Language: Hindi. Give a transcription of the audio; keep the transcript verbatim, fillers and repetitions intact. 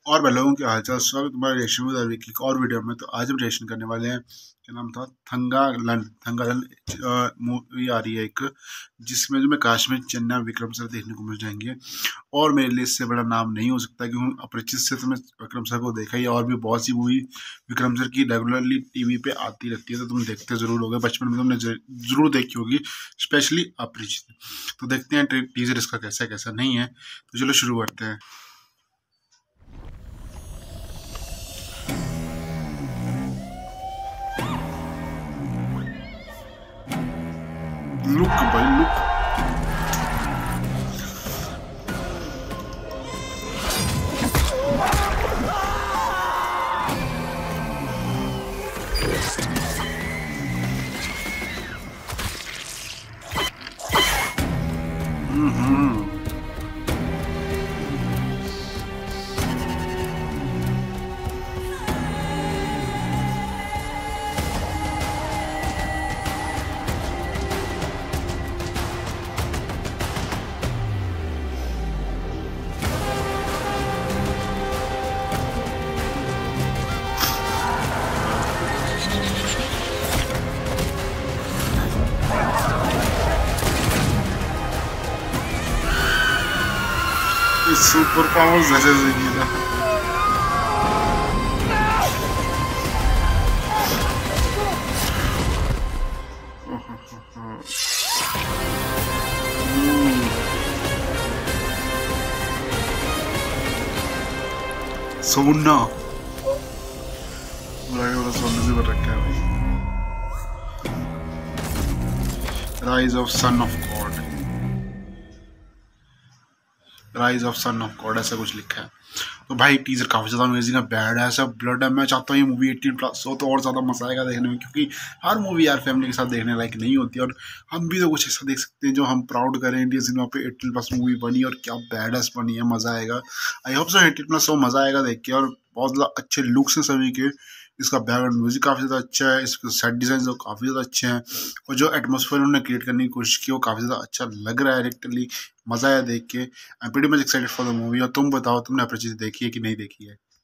और भाई लोगों के हालचाल, स्वागत है तुम्हारे रिएक्शन विद अरविक की एक और वीडियो में। तो आज हम रिएक्शन करने वाले हैं, क्या नाम था, थंगालन। थंगालन मूवी आ रही है एक, जिसमें जो मैं काश्मीर चन्ना विक्रम सर देखने को मिल जाएंगे। और मेरे लिए इससे बड़ा नाम नहीं हो सकता, क्योंकि अपरिचित से तो मैं विक्रम सर को देखा ही, और भी बहुत सी मूवी विक्रम सर की रेगुलरली टीवी पे आती रहती है, तो तुम देखते जरूर होगे, बचपन में तुमने जरूर देखी होगी, स्पेशली अपरिचित। तो देखते हैं टीजर इसका कैसा है कैसा नहीं है। तो चलो शुरू करते हैं। लुक भाई लुक। हम्म सुपर पावर्स जैसे जिंदगी था। सोना बुराई सोने से भर रखा है भाई। Rise of son of god, rise of son of god ऐसा कुछ लिखा है। तो भाई टीजर काफी ज्यादा अमेजिंग है, बैड है, सब ब्लड है। मैं चाहता हूँ ये मूवी अठारह प्लस हो तो और ज्यादा मजा आएगा देखने में, क्योंकि हर मूवी यार फैमिली के साथ देखने लायक नहीं होती, और हम भी तो कुछ ऐसा देख सकते हैं जो हम प्राउड करें। इंडियन सिनेमा पे अठारह प्लस मूवी बनी और क्या बैड बनी है, मजा आएगा। आई होप सो अठारह प्लस हो, मजा आएगा देख के। और बहुत ज्यादा अच्छे लुक्स हैं सभी के, इसका बैकग्राउंड म्यूजिक काफी ज्यादा अच्छा है, इसके सेट डिजाइन काफी ज्यादा अच्छे हैं, और जो एटमोसफेयर उन्होंने क्रिएट करने की कोशिश की वो काफी ज्यादा अच्छा लग रहा है डायरेक्टली। मजा आया देख के। I am pretty much excited for the movie. और तुम बताओ, तुमने अपरिचित देखी है कि नहीं देखी है?